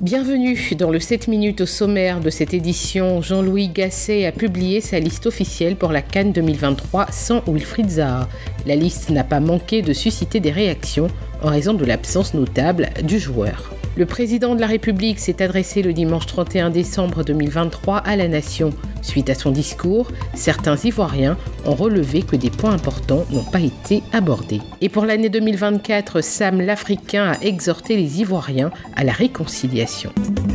Bienvenue dans le 7 minutes au sommaire de cette édition. Jean-Louis Gasset a publié sa liste officielle pour la CAN 2023 sans Wilfried Zaha. La liste n'a pas manqué de susciter des réactions en raison de l'absence notable du joueur. Le président de la République s'est adressé le dimanche 31 décembre 2023 à la nation. Suite à son discours, certains Ivoiriens ont relevé que des points importants n'ont pas été abordés. Et pour l'année 2024, Sam l'Africain a exhorté les Ivoiriens à la réconciliation.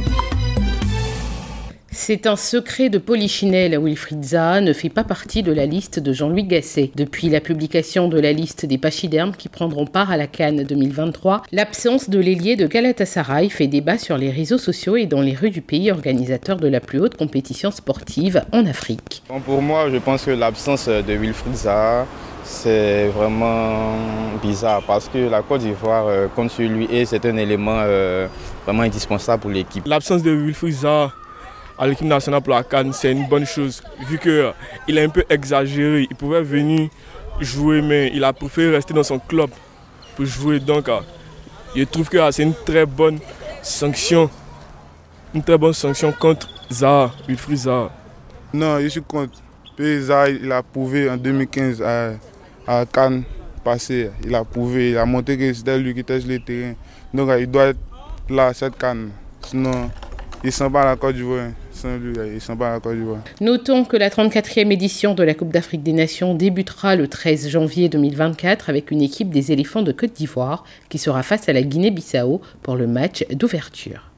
C'est un secret de Polichinelle. Wilfried Zaha ne fait pas partie de la liste de Jean-Louis Gasset. Depuis la publication de la liste des pachydermes qui prendront part à la CAN 2023, l'absence de l'ailier de Galatasaray fait débat sur les réseaux sociaux et dans les rues du pays organisateur de la plus haute compétition sportive en Afrique. Pour moi, je pense que l'absence de Wilfried Zaha, c'est vraiment bizarre parce que la Côte d'Ivoire compte sur lui et c'est un élément vraiment indispensable pour l'équipe. L'absence de Wilfried Zaha à l'équipe nationale pour la CAN, c'est une bonne chose, vu qu'il a un peu exagéré. Il pouvait venir jouer, mais il a préféré rester dans son club pour jouer. Donc, je trouve que c'est une très bonne sanction contre Zaha, Wilfried Zaha. Non, je suis contre. Zaha, il a prouvé en 2015 à la CAN passé. Il a prouvé, il a montré que c'était lui qui était sur le terrain. Donc, il doit être là, cette CAN. Sinon, il s'en bat à la Côte d'Ivoire. Notons que la 34e édition de la Coupe d'Afrique des Nations débutera le 13 janvier 2024 avec une équipe des éléphants de Côte d'Ivoire qui sera face à la Guinée-Bissau pour le match d'ouverture.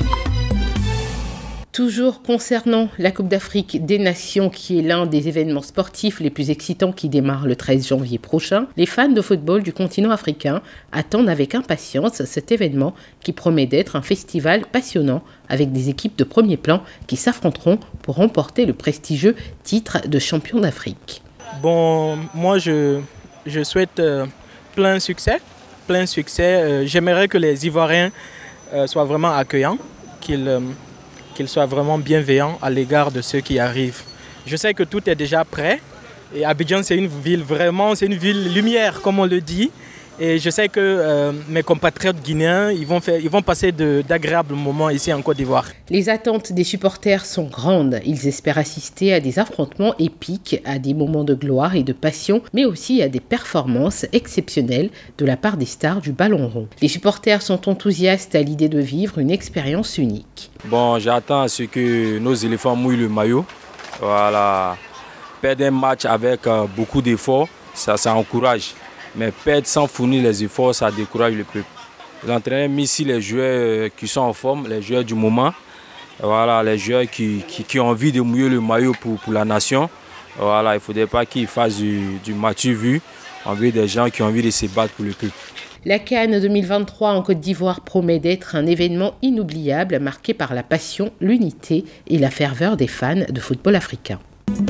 Toujours concernant la Coupe d'Afrique des Nations, qui est l'un des événements sportifs les plus excitants qui démarre le 13 janvier prochain, les fans de football du continent africain attendent avec impatience cet événement qui promet d'être un festival passionnant avec des équipes de premier plan qui s'affronteront pour remporter le prestigieux titre de champion d'Afrique. Bon, moi je souhaite plein succès. J'aimerais que les Ivoiriens soient vraiment accueillants, qu'ils soient vraiment bienveillants à l'égard de ceux qui arrivent. Je sais que tout est déjà prêt et Abidjan c'est une ville lumière comme on le dit. Et je sais que mes compatriotes guinéens, ils vont passer d'agréables moments ici en Côte d'Ivoire. Les attentes des supporters sont grandes. Ils espèrent assister à des affrontements épiques, à des moments de gloire et de passion, mais aussi à des performances exceptionnelles de la part des stars du ballon rond. Les supporters sont enthousiastes à l'idée de vivre une expérience unique. Bon, j'attends à ce que nos éléphants mouillent le maillot. Voilà. Perdre un match avec beaucoup d'efforts, ça encourage. Mais perdre sans fournir les efforts, ça décourage le peuple. L'entraîneur met ici les joueurs qui sont en forme, les joueurs du moment. Voilà, les joueurs qui ont envie de mouiller le maillot pour la nation. Voilà, il ne faudrait pas qu'ils fassent du match vu. On veut des gens qui ont envie de se battre pour le peuple. La CAN 2023 en Côte d'Ivoire promet d'être un événement inoubliable marqué par la passion, l'unité et la ferveur des fans de football africain.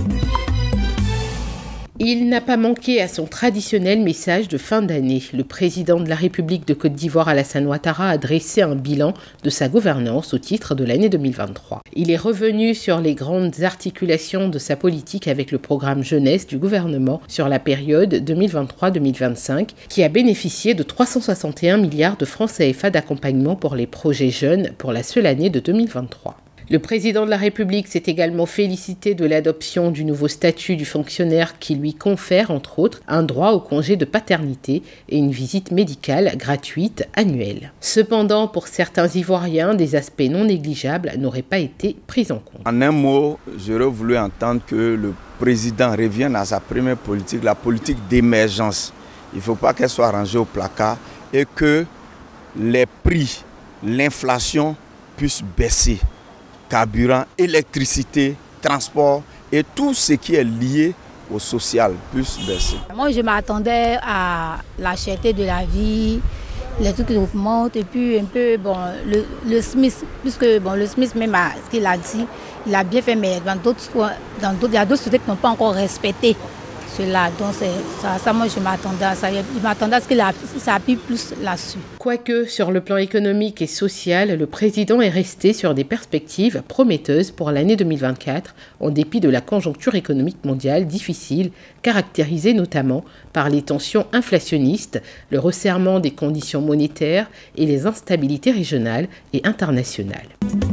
Il n'a pas manqué à son traditionnel message de fin d'année. Le président de la République de Côte d'Ivoire, Alassane Ouattara, a dressé un bilan de sa gouvernance au titre de l'année 2023. Il est revenu sur les grandes articulations de sa politique avec le programme jeunesse du gouvernement sur la période 2023-2025, qui a bénéficié de 361 milliards de francs CFA d'accompagnement pour les projets jeunes pour la seule année de 2023. Le président de la République s'est également félicité de l'adoption du nouveau statut du fonctionnaire qui lui confère, entre autres, un droit au congé de paternité et une visite médicale gratuite annuelle. Cependant, pour certains Ivoiriens, des aspects non négligeables n'auraient pas été pris en compte. En un mot, j'aurais voulu entendre que le président revienne à sa première politique, la politique d'émergence. Il ne faut pas qu'elle soit rangée au placard et que les prix, l'inflation puissent baisser. Carburant, électricité, transport et tout ce qui est lié au social puisse baisser. Moi, je m'attendais à la cherté de la vie, les trucs qui augmentent et puis un peu le SMIC, puisque le SMIC même ce qu'il a dit, il a bien fait, mais dans d'autres il y a d'autres sociétés qui n'ont pas encore respecté cela. Donc ça, moi je m'attendais à ça. Je m'attendais à ce qu'il s'appuie plus là-dessus. Quoique sur le plan économique et social, le président est resté sur des perspectives prometteuses pour l'année 2024, en dépit de la conjoncture économique mondiale difficile, caractérisée notamment par les tensions inflationnistes, le resserrement des conditions monétaires et les instabilités régionales et internationales.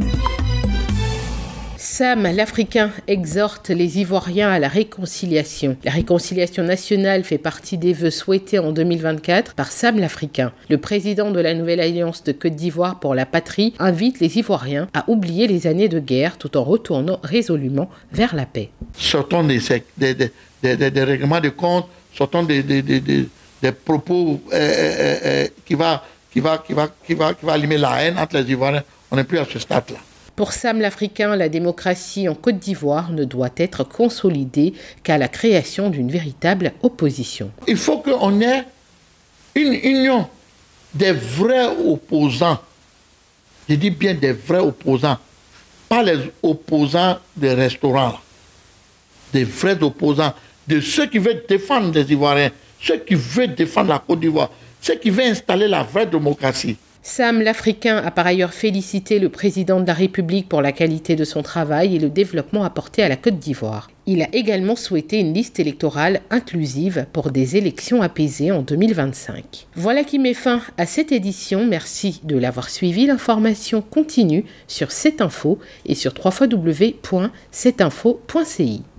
Sam l'Africain exhorte les Ivoiriens à la réconciliation. La réconciliation nationale fait partie des vœux souhaités en 2024 par Sam l'Africain. Le président de la Nouvelle Alliance de Côte d'Ivoire pour la patrie invite les Ivoiriens à oublier les années de guerre tout en retournant résolument vers la paix. Sortons des règlements de compte, sortons des propos qui va allumer la haine entre les Ivoiriens. On n'est plus à ce stade-là. Pour Sam l'Africain, la démocratie en Côte d'Ivoire ne doit être consolidée qu'à la création d'une véritable opposition. Il faut qu'on ait une union des vrais opposants. Je dis bien des vrais opposants, pas les opposants des restaurants. Des vrais opposants, de ceux qui veulent défendre les Ivoiriens, ceux qui veulent défendre la Côte d'Ivoire, ceux qui veulent installer la vraie démocratie. Sam l'Africain a par ailleurs félicité le président de la République pour la qualité de son travail et le développement apporté à la Côte d'Ivoire. Il a également souhaité une liste électorale inclusive pour des élections apaisées en 2025. Voilà qui met fin à cette édition. Merci de l'avoir suivi. L'information continue sur 7info et sur www.7info.ci.